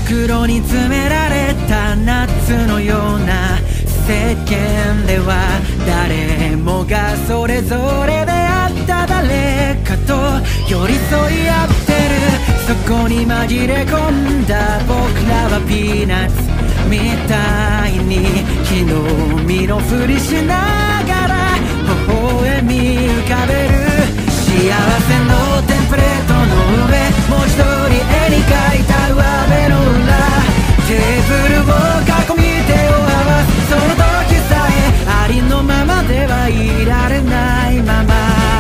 袋に詰められた夏のような世間では誰もがそれぞれであった誰かと寄り添い合ってる。そこに紛れ込んだ僕らはピーナッツみたいに木の実のふりしながら微笑み浮かべる。幸せのテンプレートの上文字通り絵に描いた上辺の裏テーブルを囲み手を合わす。その時さえありのままではいられないまま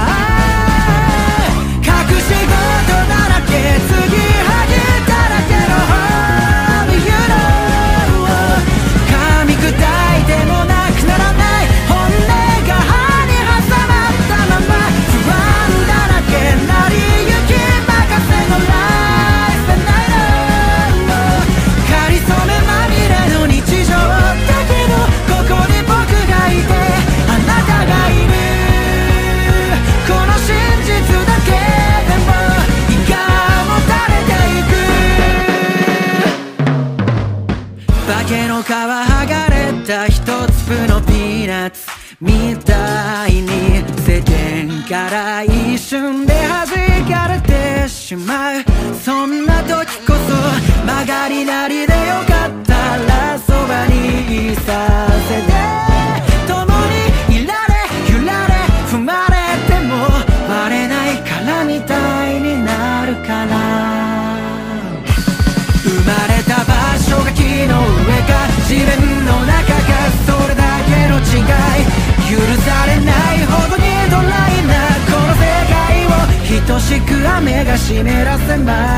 隠し事だらけ継ぎはぎだらけの Home You know 噛み砕いてもなくならない本音が歯に挟まったまま不安だらけなりゆき任せのライフナイトかりそめまみれの日常だけどここに僕がいてあなたがいる。この真実だけでも胃がもたれていく。化けの皮剥がれた一粒のピーナッツみたいに世間から一瞬で弾かれてしまう。そんな時こそ曲がりなりでよかったらそばにいさせて共にいられ揺られ踏まれても割れないからみたいになるから。生まれた場所が木の上か地面の中かそれだけの違い許されないほどにドライなこの世界を等しく雨が湿らせま